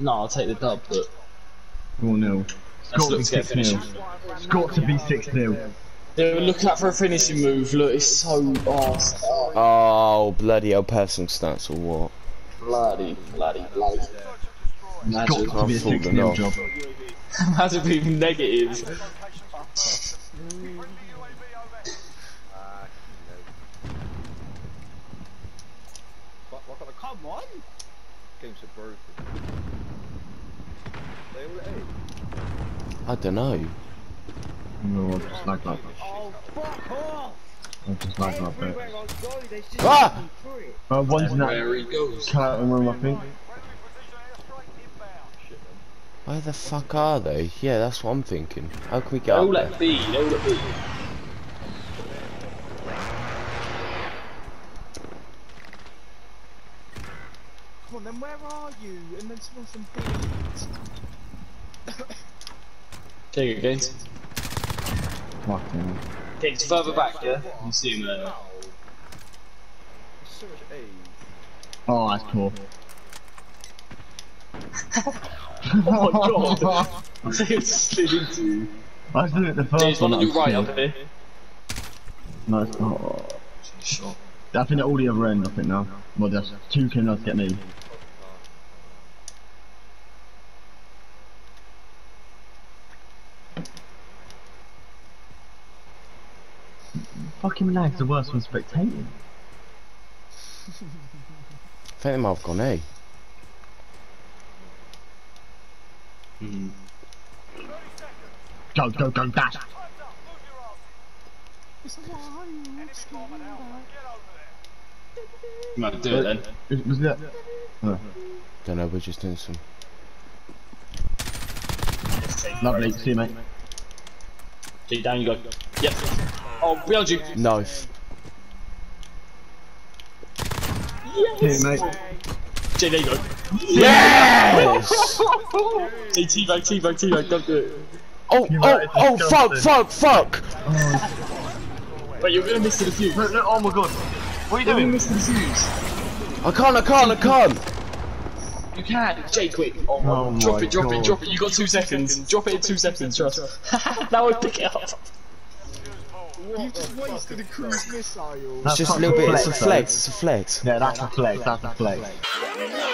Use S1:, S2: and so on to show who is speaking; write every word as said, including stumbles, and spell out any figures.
S1: No, I'll take the dub, but...
S2: four nil. It's got to be six nil. It's got to be six nil.
S1: Yeah, look out for a finishing move, look, it's so... Oh,
S3: oh bloody hell, personal stats or what?
S1: Bloody, bloody, bloody.
S2: It's got to be a six nil job.
S1: Imagine being negative.
S4: Come on! Game's so broken. They all at
S3: I don't know.
S2: No, I've just lagged like that.
S4: Oh, fuck off!
S2: I've just lagged like that.
S4: Everywhere I go, they just
S3: Ah!
S2: Uh, one's in
S1: Where he
S2: that
S1: goes.
S2: curtain room, I think.
S3: Where the fuck are they? Yeah, that's what I'm thinking. How can we get
S1: They're
S3: up
S1: all
S3: there?
S1: at B, they're all at B.
S4: Come on, then where are you? And then someone some beans.
S1: Take it, Gaines.
S2: Fucking.
S1: Gaines, further back, yeah? You see him there.
S4: So much age.
S2: Oh, that's cool.
S1: Oh my god! I think it slid into you.
S2: I was doing it the first
S1: James,
S2: one.
S1: one on
S2: that
S1: your
S2: I
S1: right
S2: was
S1: up here.
S2: No, it's not.
S1: Shot.
S2: I think they're all the other end, I think now. Well, there's two kills to get me. Fucking lag's the worst when spectating.
S3: I think they might have gone A.
S1: Hmm.
S2: Go, go, go, dash!
S1: You might do it then.
S2: Was, was that? Oh.
S3: Don't know, we're just doing some.
S2: Lovely, see you, mate.
S1: Okay, down you go. Yep. Oh, behind you.
S3: No.
S2: See you, mate.
S1: Jay, there you go.
S3: Yes!
S1: Jay, teabag, teabag, teabag, don't do it.
S3: Oh, oh, oh, fuck, fuck, fuck!
S1: Wait, you're gonna miss the defuse.
S2: No, no, oh my god. What are you
S1: You're gonna
S2: doing?
S1: miss the defuse.
S3: I can't, I can't, I can't!
S1: You can. Jay, quick. Oh,
S2: Oh my
S1: drop it, drop
S2: God.
S1: it, drop it. You got two seconds. Drop it in two seconds, trust. Now I pick it up.
S4: You just wasted a cruise missile.
S3: It's
S2: That's
S3: just a
S2: not
S3: little bit, it's a
S2: though.
S3: flex, it's a flex.
S2: Yeah, that's a flex, that's a flex.